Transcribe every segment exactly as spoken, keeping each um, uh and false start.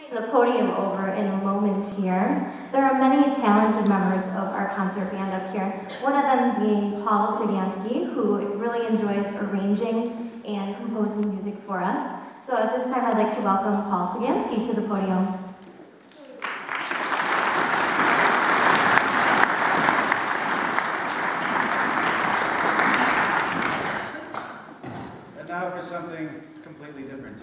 The podium over in a moment here. There are many talented members of our concert band up here, one of them being Paul Saganski, who really enjoys arranging and composing music for us. So at this time I'd like to welcome Paul Saganski to the podium. And now for something completely different.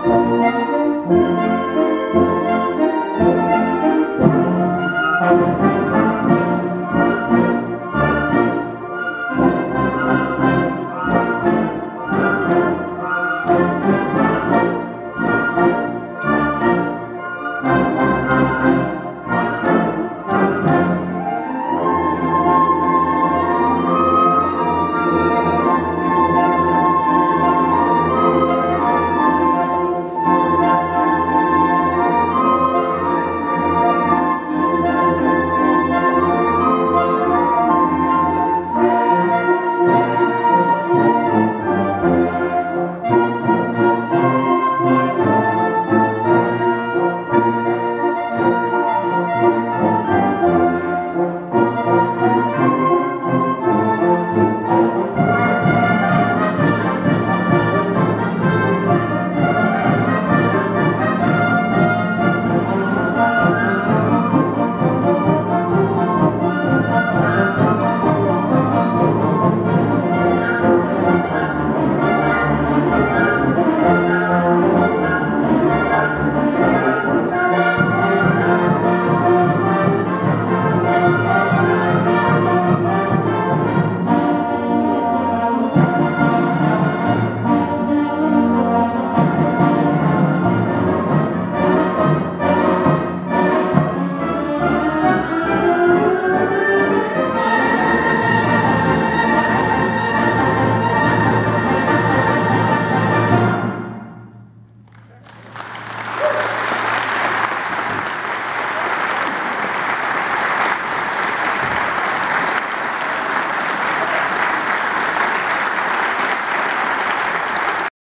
Thank you.